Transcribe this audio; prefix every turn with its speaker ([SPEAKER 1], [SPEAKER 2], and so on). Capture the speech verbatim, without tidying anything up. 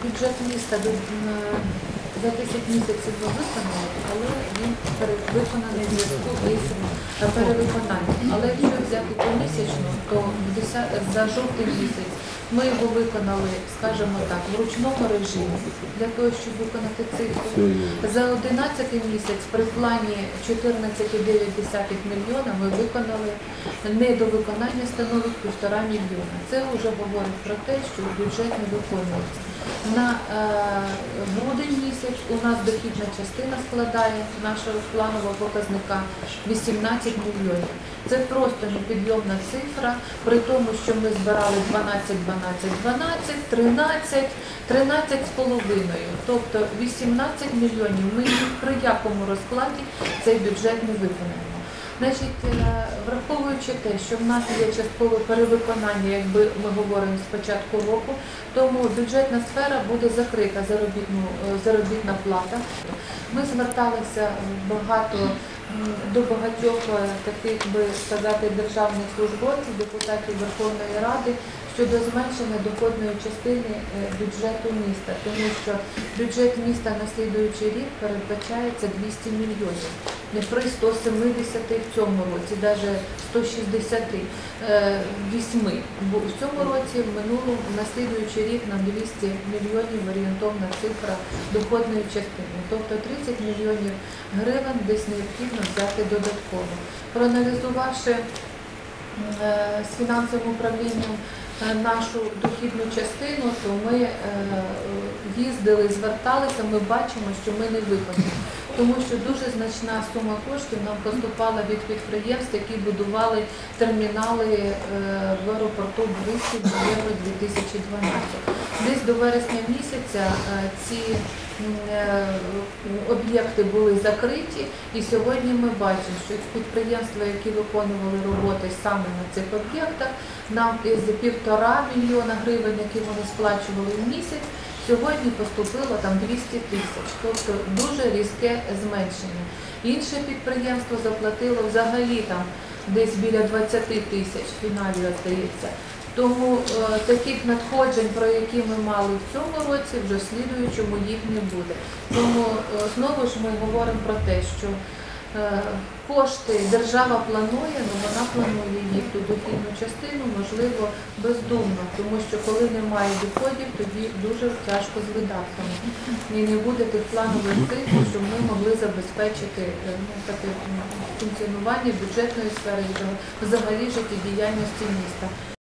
[SPEAKER 1] бюджет міста за десять місяців ми виконали, але він виконаний в зв'язку із перевиконанням. Але якщо взяти помісячно, то за жовтий місяць ми його виконали, скажімо так, в ручному режимі, для того, щоб виконати цифру. За одинадцятий місяць при плані чотирнадцять цілих дев'ять десятих мільйона ми виконали, недовиконання становить півтора мільйона. Це вже говорить про те, що бюджет не виконується. На е, грудень місяць у нас дохідна частина складає нашого планового показника вісімнадцять мільйонів. Це просто непідйомна цифра, при тому, що ми збирали дванадцять, дванадцять, дванадцять, тринадцять, тринадцять з половиною. Тобто вісімнадцять мільйонів ми ні при якому розкладі цей бюджет не виконаємо. Значить, враховуючи те, що в нас є часткове перевиконання, якби ми говоримо з початку року, тому бюджетна сфера буде закрита, заробітна плата. Ми зверталися багато до багатьох таких, би сказати, державних службовців, депутатів Верховної Ради щодо зменшення доходної частини бюджету міста, тому що бюджет міста на слідуючий рік передбачається двісті мільйонів. Не при сто сімдесяти в цьому році, навіть сто шістдесят вісім. Бо в цьому році, в минулому, на слідуючий рік нам двісті мільйонів орієнтовна цифра доходної частини. Тобто тридцять мільйонів гривень десь необхідно взяти додатково. Проаналізувавши з фінансовим управлінням нашу дохідну частину, то ми їздили, зверталися, ми бачимо, що ми не виконали. Тому що дуже значна сума коштів нам поступала від підприємств, які будували термінали в аеропорту Бориспіль на Євро дві тисячі дванадцять. Десь до вересня місяця ці об'єкти були закриті, і сьогодні ми бачимо, що підприємства, які виконували роботи саме на цих об'єктах, нам з півтора мільйона гривень, які вони сплачували в місяць, сьогодні поступило там двісті тисяч, тобто дуже різке зменшення. Інше підприємство заплатило взагалі там десь біля двадцяти тисяч, в фіналі, здається. Тому е, таких надходжень, про які ми мали в цьому році, вже в слідуючому їх не буде. Тому е, знову ж ми говоримо про те, що е, кошти держава планує, але вона планує їх ту дохідну частину, можливо, бездумно, тому що коли немає доходів, тоді дуже тяжко з видатками. І не буде тих планових цифр, щоб ми могли забезпечити ну, таке функціонування бюджетної сфери, взагалі життєдіяльності міста.